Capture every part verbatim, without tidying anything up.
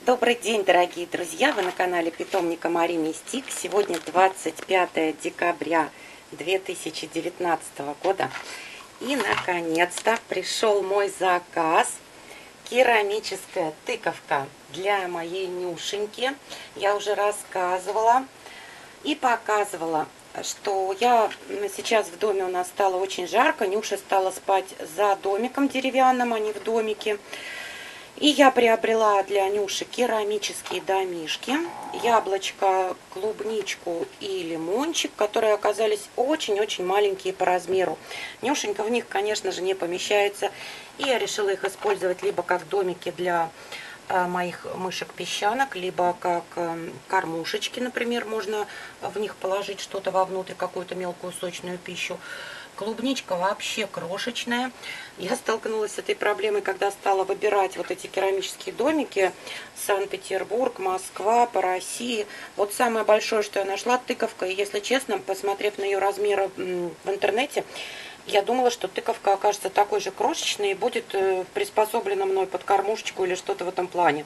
Добрый день, дорогие друзья! Вы на канале питомника Мари Мистик. Сегодня двадцать пятое декабря две тысячи девятнадцатого года. И, наконец-то, пришел мой заказ. Керамическая тыковка для моей Нюшеньки. Я уже рассказывала и показывала, что я сейчас в доме, у нас стало очень жарко. Нюша стала спать за домиком деревянным, а не в домике. И я приобрела для Нюши керамические домишки, яблочко, клубничку и лимончик, которые оказались очень-очень маленькие по размеру. Нюшенька в них, конечно же, не помещается, и я решила их использовать либо как домики для э, моих мышек-песчанок, либо как э, кормушечки, например, можно в них положить что-то вовнутрь, какую-то мелкую сочную пищу. Клубничка вообще крошечная. Я столкнулась с этой проблемой, когда стала выбирать вот эти керамические домики. Санкт-Петербург, Москва, по России. Вот самое большое, что я нашла, тыковка. И если честно, посмотрев на ее размеры в интернете, я думала, что тыковка окажется такой же крошечной и будет приспособлена мной под кормушечку или что-то в этом плане.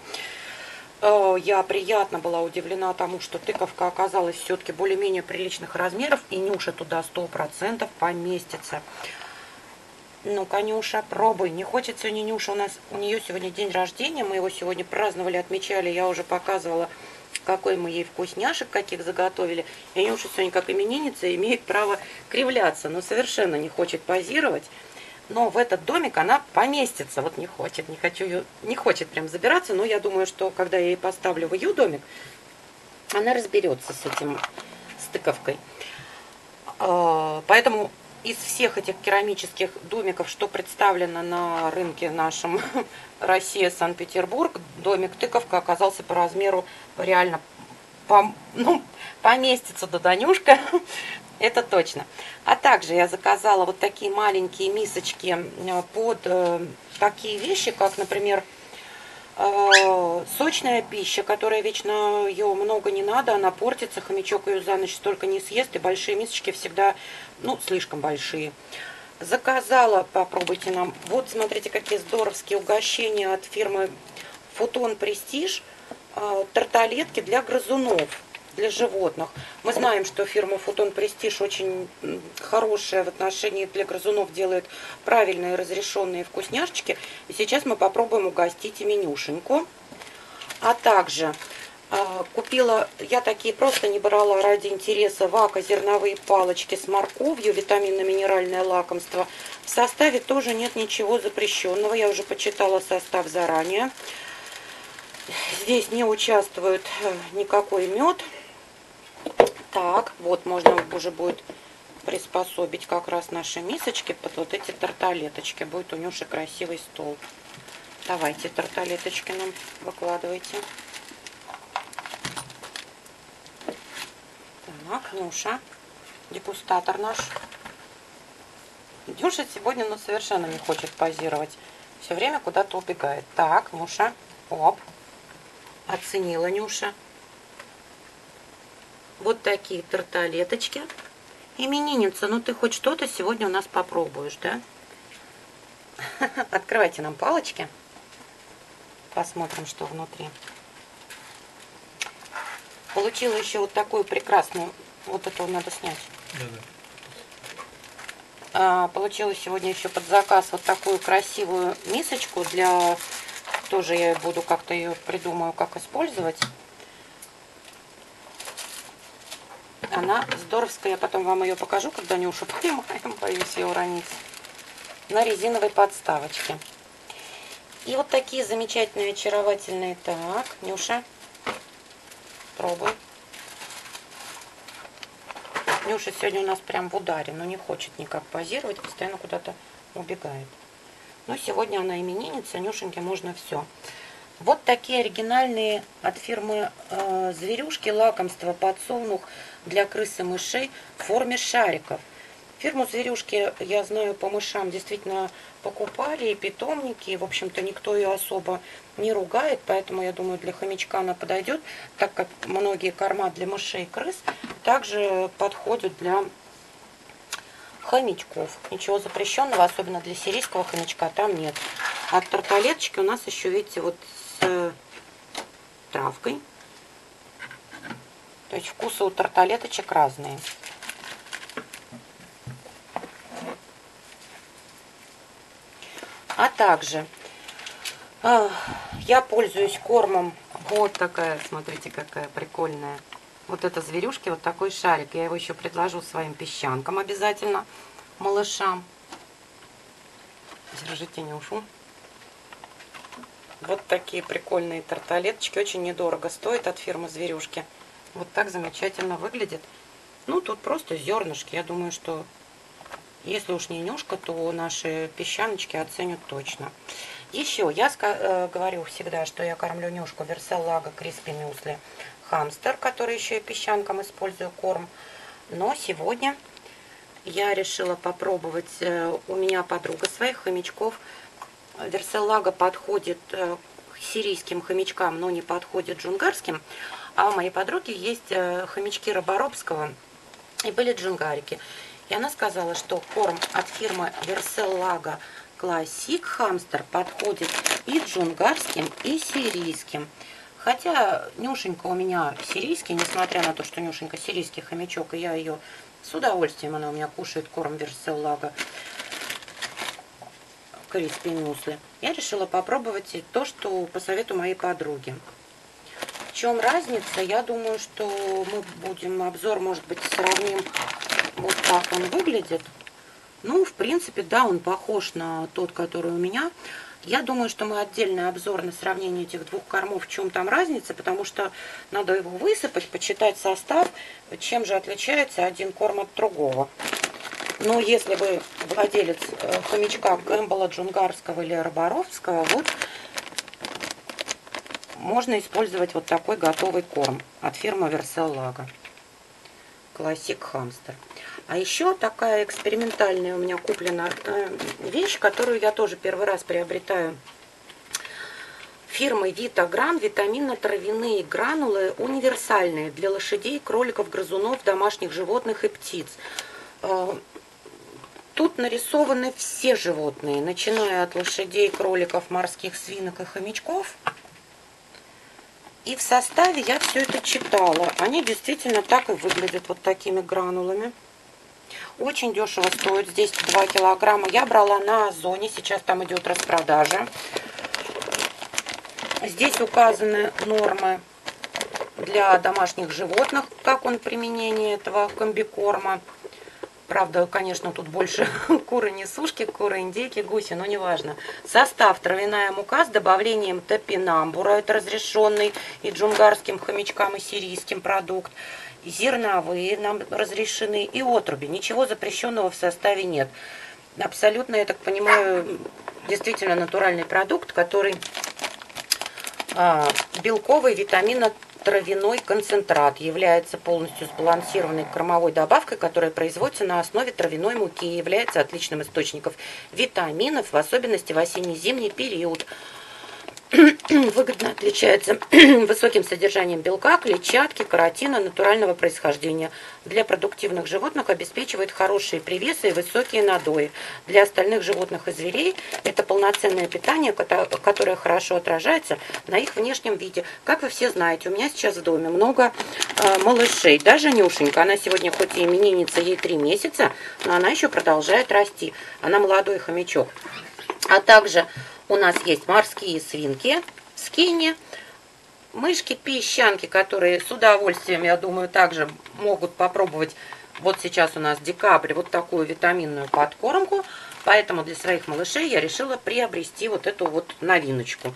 Я приятно была удивлена тому, что тыковка оказалась все-таки более-менее приличных размеров, и Нюша туда сто процентов поместится. Ну-ка, Нюша, пробуй. Не хочет сегодня Нюша, у нас у нее сегодня день рождения, мы его сегодня праздновали, отмечали, я уже показывала, какой мы ей вкусняшек каких заготовили. И Нюша сегодня, как именинница, имеет право кривляться, но совершенно не хочет позировать. Но в этот домик она поместится. Вот не хочет, не хочу ее, не хочет прям забираться. Но я думаю, что когда я ей поставлю в ее домик, она разберется с этим, с тыковкой. Поэтому из всех этих керамических домиков, что представлено на рынке нашем Россия, Санкт-Петербург, домик тыковка оказался по размеру реально, по, ну, поместится до Данюшка. Это точно. А также я заказала вот такие маленькие мисочки под э, такие вещи, как, например, э, сочная пища, которая вечно, ее много не надо, она портится, хомячок ее за ночь столько не съест, и большие мисочки всегда, ну, слишком большие. Заказала, попробуйте нам, вот смотрите, какие здоровские угощения от фирмы Футон Престиж, э, тарталетки для грызунов, для животных. Мы знаем, что фирма Футон Престиж очень хорошая в отношении для грызунов, делает правильные разрешенные вкусняшечки. И сейчас мы попробуем угостить ими Нюшеньку. А также э, купила, я такие просто не брала ради интереса, вака зерновые палочки с морковью, витаминно-минеральное лакомство. В составе тоже нет ничего запрещенного. Я уже почитала состав заранее. Здесь не участвует никакой мед. Так, вот можно уже будет приспособить как раз наши мисочки под вот эти тарталеточки. Будет у Нюши красивый стол. Давайте тарталеточки нам выкладывайте. Так, Нюша, дегустатор наш. Нюша сегодня, ну, совершенно не хочет позировать. Все время куда-то убегает. Так, Нюша, оп, оценила Нюша. Вот такие тарталеточки. Именинница, ну ты хоть что-то сегодня у нас попробуешь, да? Открывайте нам палочки. Посмотрим, что внутри. Получила еще вот такую прекрасную, вот это надо снять. Да-да. А, получила сегодня еще под заказ вот такую красивую мисочку для, тоже я буду как-то ее придумаю, как использовать. Она здоровская, я потом вам ее покажу, когда Нюшу поймаем, боюсь ее уронить, на резиновой подставочке. И вот такие замечательные, очаровательные. Так, Нюша, пробуй. Нюша сегодня у нас прям в ударе, но не хочет никак позировать, постоянно куда-то убегает. Но сегодня она именинница, Нюшеньке можно все. Вот такие оригинальные от фирмы э, Зверюшки лакомства подсолнух для крыс и мышей в форме шариков. Фирму Зверюшки, я знаю, по мышам действительно покупали, и питомники, и, в общем-то, никто ее особо не ругает, поэтому, я думаю, для хомячка она подойдет, так как многие корма для мышей и крыс также подходят для хомячков. Ничего запрещенного, особенно для сирийского хомячка, там нет. А тарталеточки у нас еще, видите, вот с травкой. То есть вкусы у тарталеточек разные. А также э, я пользуюсь кормом. Вот такая, смотрите, какая прикольная. Вот это зверюшки, вот такой шарик. Я его еще предложу своим песчанкам обязательно, малышам. Держите, Нюшу. Вот такие прикольные тарталеточки. Очень недорого стоят от фирмы Зверюшки. Вот так замечательно выглядит. Ну, тут просто зернышки. Я думаю, что если уж не Нюшка, то наши песчаночки оценят точно. Еще я э, говорю всегда, что я кормлю Нюшку Верселлага Криспи Мюсли Хамстер, который еще и песчанкам использую корм. Но сегодня я решила попробовать. Э, у меня подруга своих хомячков. Верселлага подходит э, к сирийским хомячкам, но не подходит джунгарским. А у моей подруги есть э, хомячки Роборобского и были джунгарики. И она сказала, что корм от фирмы Верселлага Classic Hamster подходит и джунгарским, и сирийским. Хотя Нюшенька у меня сирийский, несмотря на то, что Нюшенька сирийский хомячок, и я ее с удовольствием, она у меня кушает корм Верселлага Криспи Мюсли. Я решила попробовать то, что по совету моей подруги. В чем разница? Я думаю, что мы будем обзор, может быть, сравним. Вот так он выглядит. Ну, в принципе, да, он похож на тот, который у меня. Я думаю, что мы отдельный обзор на сравнение этих двух кормов, в чем там разница, потому что надо его высыпать, почитать состав, чем же отличается один корм от другого. Но если вы владелец хомячка Кэмпбелла джунгарского или роборобского, вот можно использовать вот такой готовый корм от фирмы Верселлага Classic Hamster. А еще такая экспериментальная у меня куплена вещь, которую я тоже первый раз приобретаю. Фирмы Витагран витаминно-травяные гранулы универсальные для лошадей, кроликов, грызунов, домашних животных и птиц. Тут нарисованы все животные, начиная от лошадей, кроликов, морских свинок и хомячков. И в составе я все это читала. Они действительно так и выглядят, вот такими гранулами. Очень дешево стоит. Здесь два килограмма. Я брала на Озоне. Сейчас там идет распродажа. Здесь указаны нормы для домашних животных, как он применение этого комбикорма. Правда, конечно, тут больше куры-несушки, куры-индейки, гуси, но неважно. Состав: травяная мука с добавлением топинамбура, это разрешенный и джунгарским хомячкам, и сирийским продукт. Зерновые нам разрешены, и отруби. Ничего запрещенного в составе нет. Абсолютно, я так понимаю, действительно натуральный продукт, который а, белковый, витаминно травяной концентрат, является полностью сбалансированной кормовой добавкой, которая производится на основе травяной муки и является отличным источником витаминов, в особенности в осенне-зимний период. Выгодно отличается высоким содержанием белка, клетчатки, каротина натурального происхождения. Для продуктивных животных обеспечивает хорошие привесы и высокие надои. Для остальных животных и зверей это полноценное питание, которое хорошо отражается на их внешнем виде. Как вы все знаете, у меня сейчас в доме много э, малышей. Даже Нюшенька, она сегодня хоть и именинница, ей три месяца, но она еще продолжает расти. Она молодой хомячок. А также у нас есть морские свинки, скинни, мышки, песчанки, которые с удовольствием, я думаю, также могут попробовать. Вот сейчас у нас декабрь, вот такую витаминную подкормку. Поэтому для своих малышей я решила приобрести вот эту вот новиночку.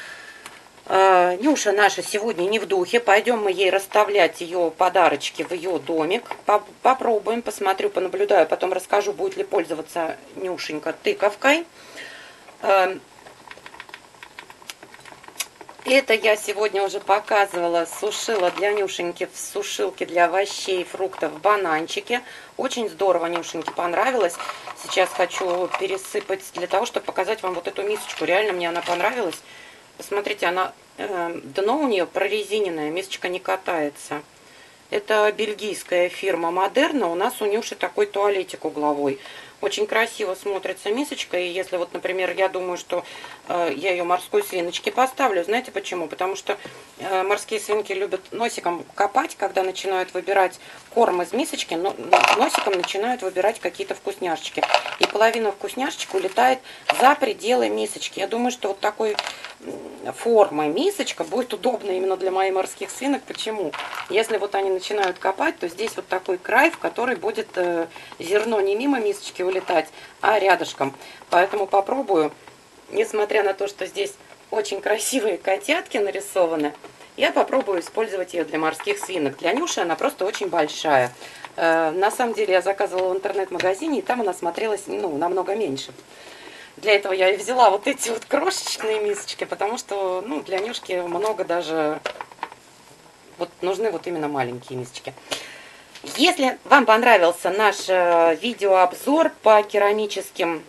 Нюша наша сегодня не в духе. Пойдем мы ей расставлять ее подарочки в ее домик. Попробуем, посмотрю, понаблюдаю, потом расскажу, будет ли пользоваться Нюшенька тыковкой. Это я сегодня уже показывала, сушила для Нюшеньки в сушилке для овощей и фруктов бананчики. Очень здорово Нюшеньке понравилось. Сейчас хочу пересыпать для того, чтобы показать вам вот эту мисочку. Реально мне она понравилась. Посмотрите, она, э, дно у нее прорезиненное, мисочка не катается. Это бельгийская фирма Модерна. У нас у Нюши такой туалетик угловой. Очень красиво смотрится мисочка. И если вот, например, я думаю, что э, я ее морской свиночке поставлю, знаете почему? Потому что э, морские свинки любят носиком копать, когда начинают выбирать корм из мисочки, но носиком начинают выбирать какие-то вкусняшечки. И половина вкусняшечек улетает за пределы мисочки. Я думаю, что вот такой формы мисочка будет удобна именно для моих морских свинок. Почему? Если вот они начинают копать, то здесь вот такой край, в который будет э, зерно не мимо мисочки улетать, а рядышком. Поэтому попробую, несмотря на то, что здесь очень красивые котятки нарисованы, я попробую использовать ее для морских свинок. Для Нюши она просто очень большая. Э, на самом деле я заказывала в интернет-магазине, и там она смотрелась ну, намного меньше. Для этого я и взяла вот эти вот крошечные мисочки, потому что ну, для Нюшки много даже вот нужны вот именно маленькие мисочки. Если вам понравился наш видеообзор по керамическим,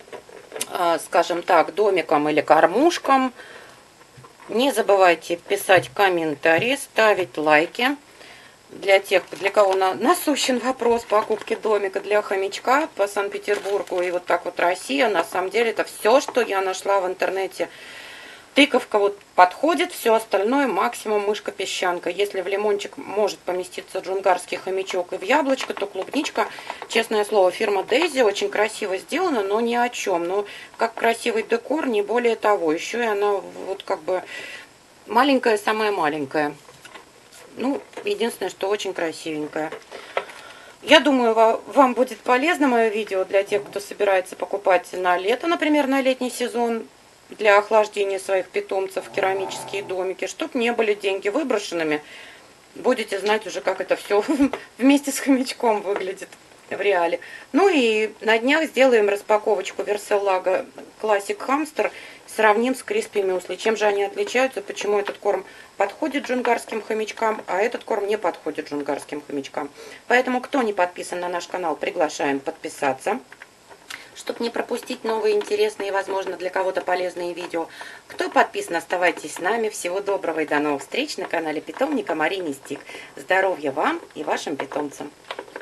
скажем так, домикам или кормушкам, не забывайте писать комментарии, ставить лайки. Для тех, для кого на, насущен вопрос покупки домика для хомячка по Санкт-Петербургу и вот так вот Россия, на самом деле это все, что я нашла в интернете. Тыковка вот подходит, все остальное максимум мышка-песчанка. Если в лимончик может поместиться джунгарский хомячок и в яблочко, то клубничка, честное слово, фирма Дейзи, очень красиво сделана, но ни о чем. Но как красивый декор, не более того. Еще и она вот как бы маленькая, самая маленькая. Ну, единственное, что очень красивенькая. Я думаю, вам будет полезно мое видео для тех, кто собирается покупать на лето, например, на летний сезон, для охлаждения своих питомцев керамические домики, чтобы не были деньги выброшенными. Будете знать уже, как это все вместе с хомячком выглядит в реале. Ну и на днях сделаем распаковочку Vercellaga Classic Hamster. Сравним с Crispy Muesli. Чем же они отличаются, почему этот корм подходит джунгарским хомячкам, а этот корм не подходит джунгарским хомячкам. Поэтому, кто не подписан на наш канал, приглашаем подписаться, чтобы не пропустить новые интересные и, возможно, для кого-то полезные видео. Кто подписан, оставайтесь с нами. Всего доброго и до новых встреч на канале питомника Мари Мистик. Здоровья вам и вашим питомцам!